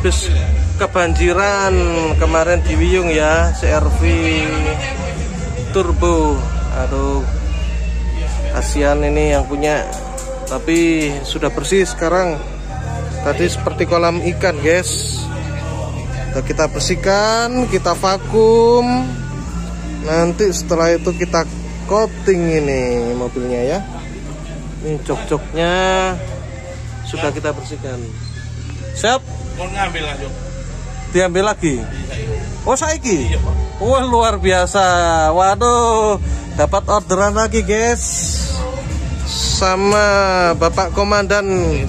habis kebanjiran kemarin di Wiyung ya, CR-V turbo. Aduh, kasihan ini yang punya, tapi sudah bersih sekarang. Tadi seperti kolam ikan guys. Kita bersihkan, kita vakum, nanti setelah itu kita coating ini mobilnya ya. Ini jok-joknya sudah kita bersihkan. Siap? Mau ngambil langsung. Diambil lagi? Oh saiki? Wah luar biasa. Waduh, dapat orderan lagi guys sama Bapak Komandan.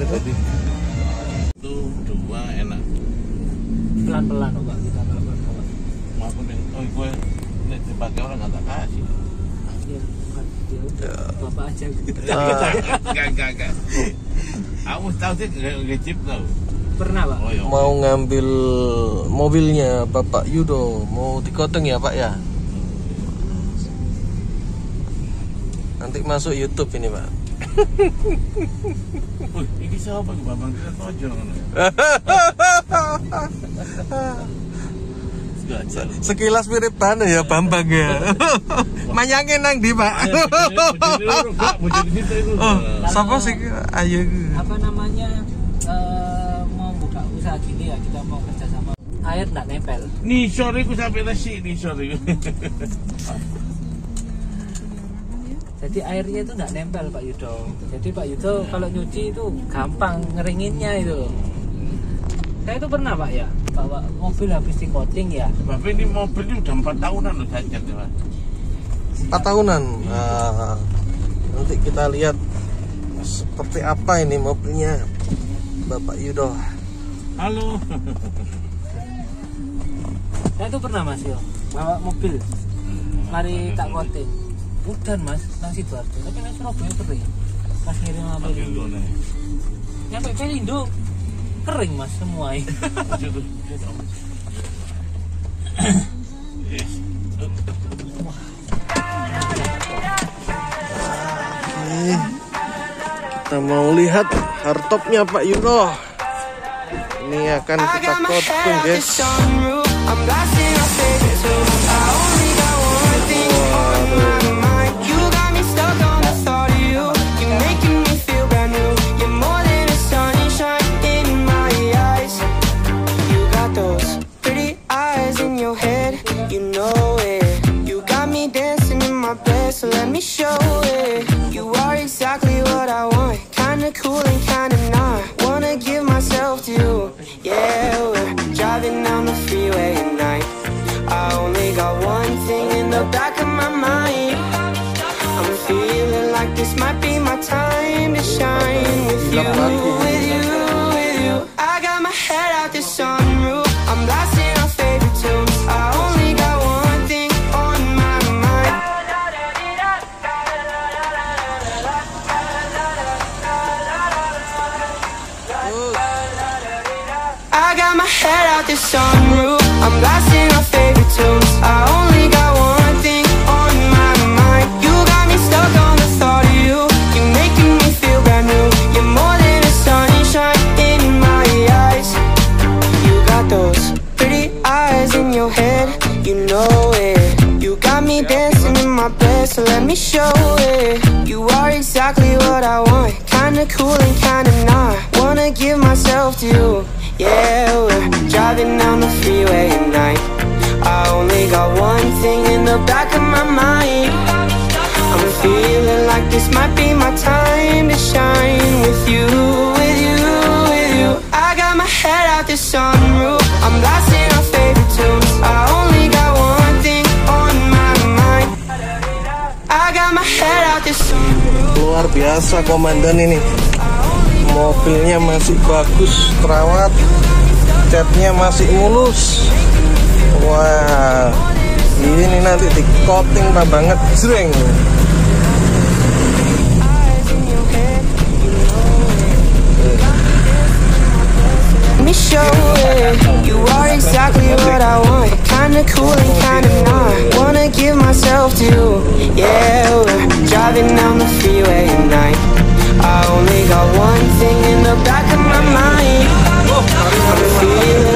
Itu dua enak. Pelan-pelan Pak, kita pelan-pelan. Mau aku nih, oh gue nih dipakai orang nggak tak kasih. Iya, bukan dia udah Bapak aja gitu. Enggak. Aku tahu sih nggak chip tau. Pernah Pak? Oh, iya. Mau ngambil mobilnya Bapak Yudo, mau dikoteng ya Pak ya? Nanti masuk YouTube ini Pak. Wih, ini siapa nih Bambang kita tojol kan? Sekilas mirip tanah ya Bambang ya. Manyangin nang di Pak. Oh, siapa sih? Ayo. Apa namanya? Mau buka usaha gini ya, kita mau kerja sama. Air nggak nempel. Nih sore aku sampai nasi nih sore. Jadi airnya itu nggak nempel Pak Yudo. Jadi Pak Yudo kalau nyuci itu gampang ngeringinnya itu. Saya itu pernah Pak ya, bawa mobil habis di coating ya. Sebab ini mobil ini udah 4 tahunan loh saya cat ya Pak. 4 tahunan. Nah, nanti kita lihat seperti apa ini mobilnya Bapak Yudo. Halo. Saya itu pernah Mas yo, bawa mobil, mari tak coating. Udan Mas, nang Sidoarjo, tapi nang Surabaya kering. Pas ngirim mobil itu. Nyampe Pelindo kering Mas semua. Kita mau lihat hardtopnya Pak Yudo. Ini akan kita coating guys. So let me show it. You are exactly what I want. Kinda cool and kinda not. Wanna give myself to you. Yeah, we're driving down the freeway at night. I only got one thing in the back of my mind. I'm feeling like this might be my time to shine. With you, with you, with you. I got my head out the sunroof. I'm blasting our favorite tunes. I only got one thing on my mind. I got my head out the sunroof. I'm blasting our favorite tunes. I only got one thing on my mind. You got me stuck on the thought of you. You're making me feel brand new. You're more than a sunshine in my eyes. You got those pretty eyes in your head. You know it. You got me dancing in my bed, so let me show it. You are exactly what I want. Kinda cool and kinda not. Wanna give myself to you. Yeah, we're driving down the freeway at night. I only got one thing in the back of my mind. I'm feeling like this might be my time to shine. With you, with you, with you. I got my head out the sunroof. I'm blasting our favorite tunes. I only got one thing on my mind. I got my head out the sunroof. Luar biasa komandan ini. Mobilnya masih bagus, terawat, catnya masih mulus. Wah, ini nanti di coating banget, jreng. Let me show it. You are exactly what I want. Kinda cool and kinda not. Wanna give myself to you. Yeah, we're driving down the freeway at night. I only got one thing in the back of my mind. I'm feeling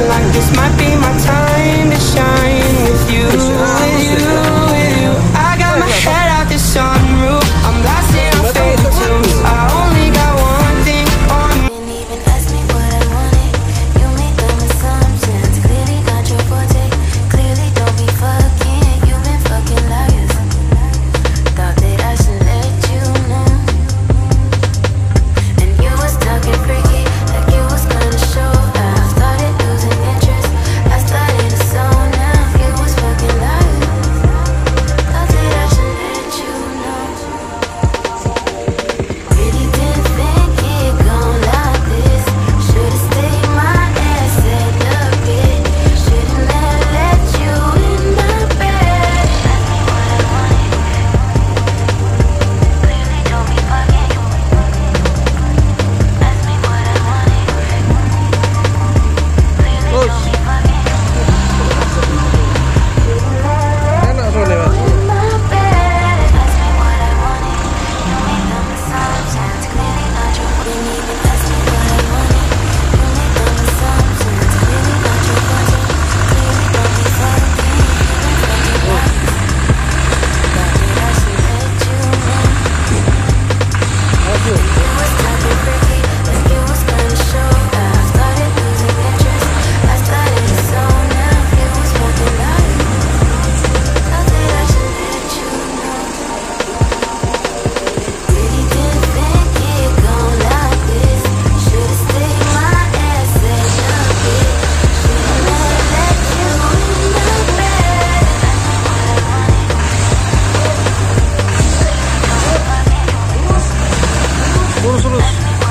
Lurus, lurus.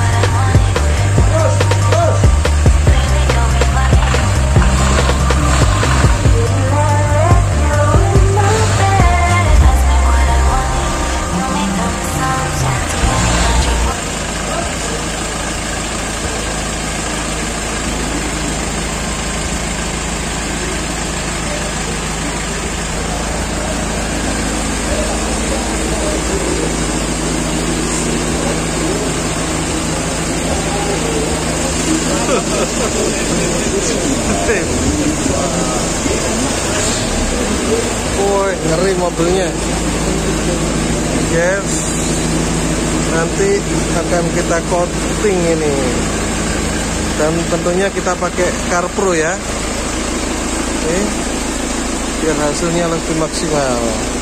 Woi, ngeri mobilnya. Guys, nanti akan kita coating ini. Dan tentunya kita pakai CarPro ya. Oke. Biar hasilnya lebih maksimal.